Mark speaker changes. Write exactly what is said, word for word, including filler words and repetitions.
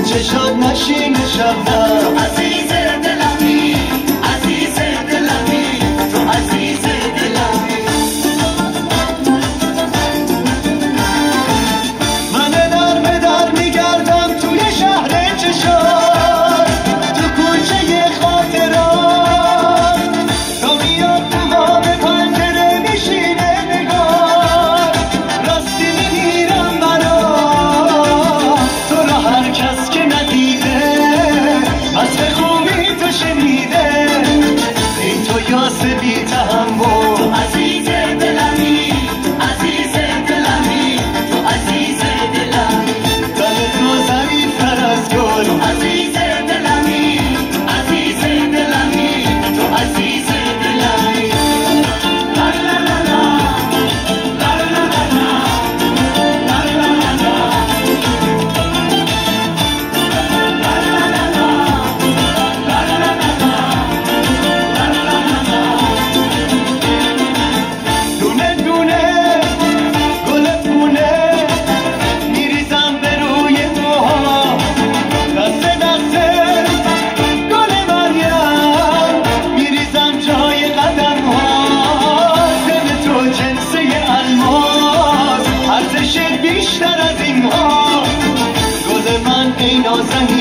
Speaker 1: چشات نشین شبنم عزیز دلمی عزیز دلمی تو عزیز دلمی من در به در میگردم توی شهر چشات تو کوچه خاطرات تا میاد تو باب پنجره میشینه نگاه راستی میگیرم منو تو را هر کس که ندیده از به خوبی تو شنیده ای تو یاس بی تحمل تو عزیز دلمی عزیز دلمی تو عزیز دلمی تن تو ظریفتر از گل تو عزیز دلمی عزیز دلمی تو عزیز دلمی لا لا لا لا لا لا لا لا لا دونه دونه گل پونه میریزم به روی موها دسته دسته گل مریم میریزم جای قدم ها دل تو جنسه الماس ارزش بیشتر از این ها گل من ای نازنین